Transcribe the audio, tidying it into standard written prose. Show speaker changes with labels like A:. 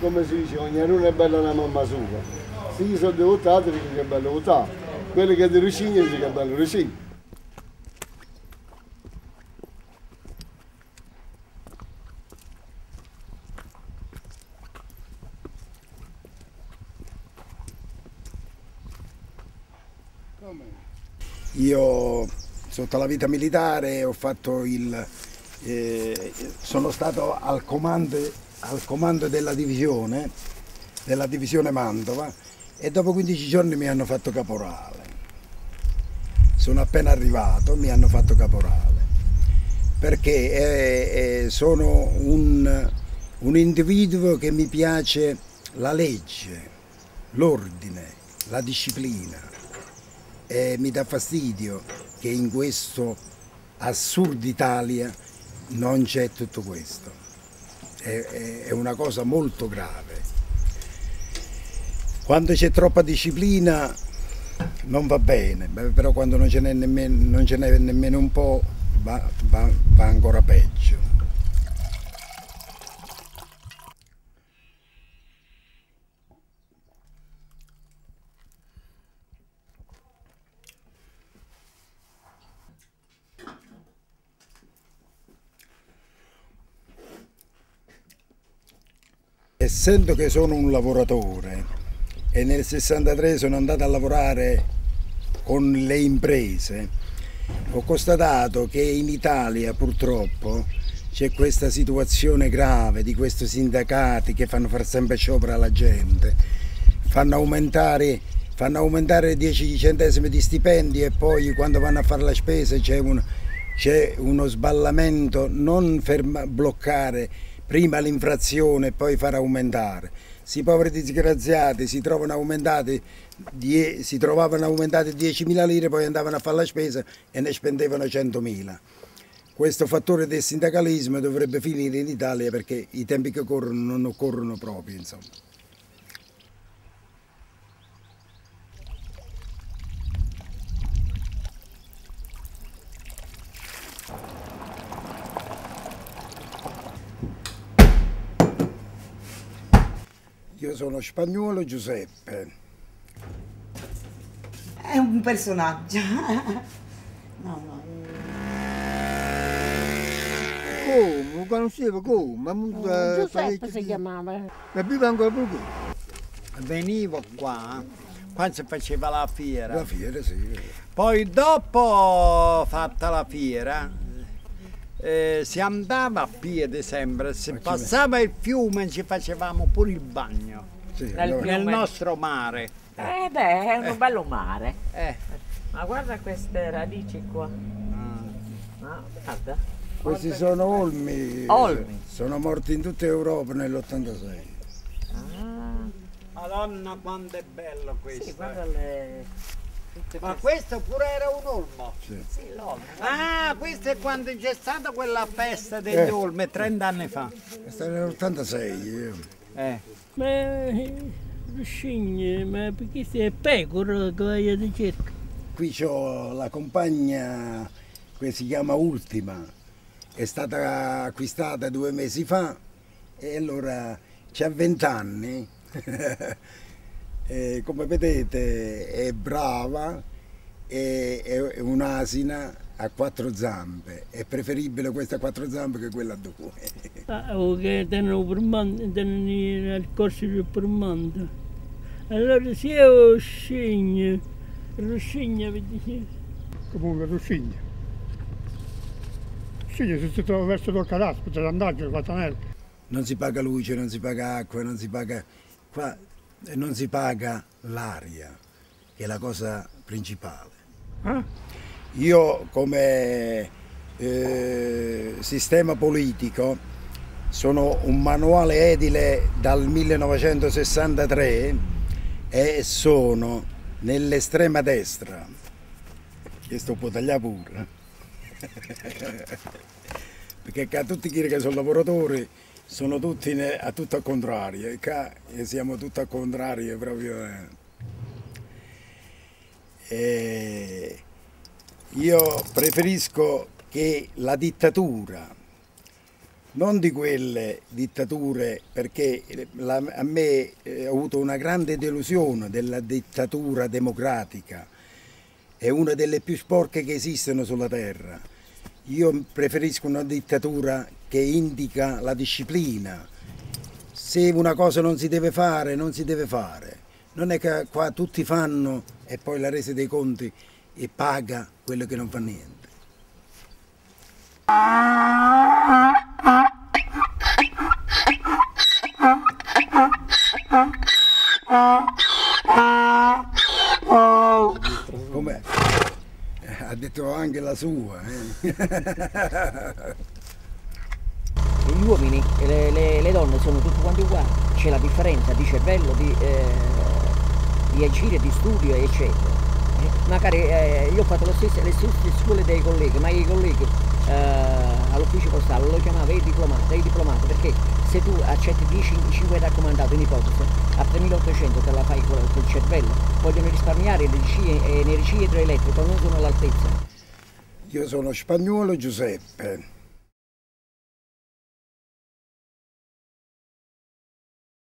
A: come si dice, ognuno è bello una mamma sua. Se io sono devotato, dico che è bello votato. Quelli che di Rucigno dicono che è bello Rucigno.
B: Io sotto la vita militare ho fatto sono stato al comando della divisione Mantova e dopo 15 giorni mi hanno fatto caporale. Sono appena arrivato, mi hanno fatto caporale perché sono un individuo che mi piace la legge, l'ordine, la disciplina. E mi dà fastidio che in questo assurdo Italia non c'è tutto questo. È una cosa molto grave. Quando c'è troppa disciplina non va bene, però quando non ce n'è nemmeno un po' va ancora peggio. Essendo che sono un lavoratore e nel 63 sono andato a lavorare con le imprese, ho constatato che in Italia purtroppo c'è questa situazione grave di questi sindacati che fanno fare sempre sciopero alla gente, fanno aumentare 10 centesimi di stipendi e poi quando vanno a fare la spesa c'è uno sballamento, non bloccare prima l'infrazione e poi far aumentare. Questi poveri disgraziati si trovavano aumentate 10.000 lire, poi andavano a fare la spesa e ne spendevano 100.000. Questo fattore del sindacalismo dovrebbe finire in Italia perché i tempi che corrono non occorrono proprio, insomma. Io sono Spagnuolo Giuseppe.
C: È un personaggio. No.
A: Come? Conoscevo come?
D: Giuseppe si chiamava.
A: Ma vive ancora poco?
E: Venivo qua quando si faceva la fiera.
B: La fiera, sì.
E: Poi dopo fatta la fiera si andava a piedi sempre, si passava il fiume e ci facevamo pure il bagno.
B: Sì,
E: Nel nostro mare.
D: È un bello mare.
E: Eh.
D: Ma guarda queste radici qua. No, guarda.
B: Questi sono olmi.
D: Olmi.
B: Sono morti in tutta Europa nell'86.
E: Madonna quanto è bello questo.
D: Sì, guarda le...
E: Ma questo pure era un olmo?
B: Sì.
D: Sì, l'olmo.
E: Ah, questo è quando c'è stata quella festa degli olmi, 30 anni fa.
B: Questo era nell'86.
F: Ma Ruscigno, ma perché sei pecora che vai a ricerca?
B: Qui c'ho la compagna che si chiama Ultima, è stata acquistata 2 mesi fa e allora c'ha 20 anni. E come vedete è brava, è un'asina a 4 zampe, è preferibile questa a 4 zampe che quella a 2.
F: O che tengono il corso di permando. Allora se io Ruscigno, vedi?
G: Comunque Ruscigno. Ruscigno si trova verso il Cadastro, per andare a Guatanello.
B: Non si paga luce, non si paga acqua, non si paga qua. E non si paga l'aria, che è la cosa principale. Io come sistema politico sono un manuale edile dal 1963 e sono nell'estrema destra. Questo può tagliare pure. Perché tutti quelli che sono lavoratori sono tutti a tutto al contrario, e qua siamo tutti al contrario proprio. Io preferisco che la dittatura non di quelle dittature, perché a me ho avuto una grande delusione della dittatura democratica, è una delle più sporche che esistono sulla terra. Io preferisco una dittatura che indica la disciplina. Se una cosa non si deve fare, non si deve fare. Non è che qua tutti fanno e poi la resa dei conti e paga quello che non fa niente. Com'è? Ha detto anche la sua.
H: Gli uomini e le donne sono tutti quanti uguali, c'è la differenza di cervello, di agire, di studio, eccetera. Magari io ho fatto le stesse scuole dei colleghi, ma i colleghi all'ufficio postale lo chiamavo i diplomati, perché se tu accetti 5 raccomandato in ipotesi, a 3.800 te la fai col cervello, vogliono risparmiare energia idroelettrica, non sono all'altezza.
B: Io sono Spagnuolo Giuseppe.